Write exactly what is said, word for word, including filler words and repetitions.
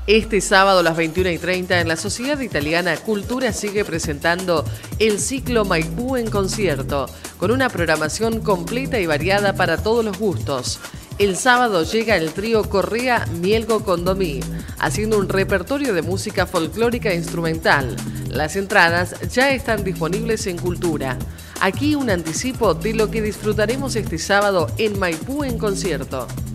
Este sábado a las veintiuna y treinta en la Sociedad Italiana Cultura sigue presentando el ciclo Maipú en concierto, con una programación completa y variada para todos los gustos. El sábado llega el trío Correa Mielgo Condomí, haciendo un repertorio de música folclórica e instrumental. Las entradas ya están disponibles en Cultura. Aquí un anticipo de lo que disfrutaremos este sábado en Maipú en concierto.